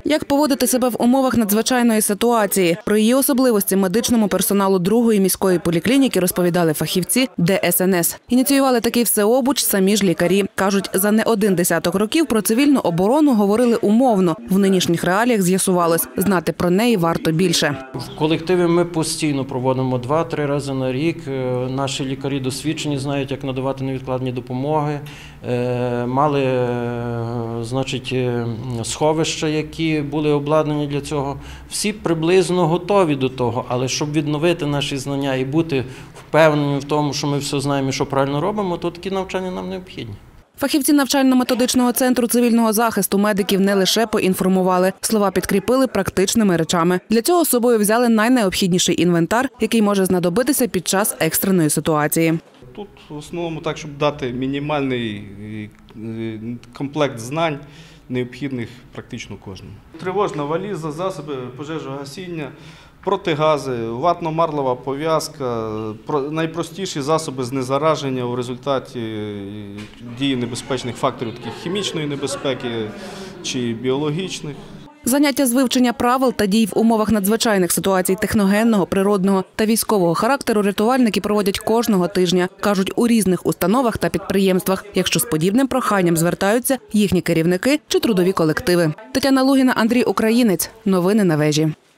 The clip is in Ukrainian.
Як поводити себе в умовах надзвичайної ситуації? Про її особливості медичному персоналу 2-ї міської поліклініки розповідали фахівці ДСНС. Ініціювали такий всеобуч самі ж лікарі. Кажуть, за не один десяток років про цивільну оборону говорили умовно. В нинішніх реаліях з'ясувалось, знати про неї варто більше. В колективі ми постійно проводимо 2-3 рази на рік. Наші лікарі досвідчені, знають, як надавати невідкладні допомоги. Мали, значить, сховища, які були обладнані для цього. Всі приблизно готові до того, але щоб відновити наші знання і бути впевнені в тому, що ми все знаємо і що правильно робимо, то такі навчання нам необхідні. Фахівці навчально-методичного центру цивільного захисту медиків не лише поінформували, слова підкріпили практичними речами. Для цього з собою взяли найнеобхідніший інвентар, який може знадобитися під час екстреної ситуації. Тут в основному так, щоб дати мінімальний комплект знань, необхідних практично кожному. Тривожна валіза, засоби пожежогасіння, протигази, ватно-марлова пов'язка, найпростіші засоби знезараження у результаті дії небезпечних факторів, таких хімічної небезпеки чи біологічних. Заняття з вивчення правил та дій в умовах надзвичайних ситуацій техногенного, природного та військового характеру рятувальники проводять кожного тижня. Кажуть, у різних установах та підприємствах, якщо з подібним проханням звертаються їхні керівники чи трудові колективи. Тетяна Лугіна, Андрій Українець. Новини на вежі.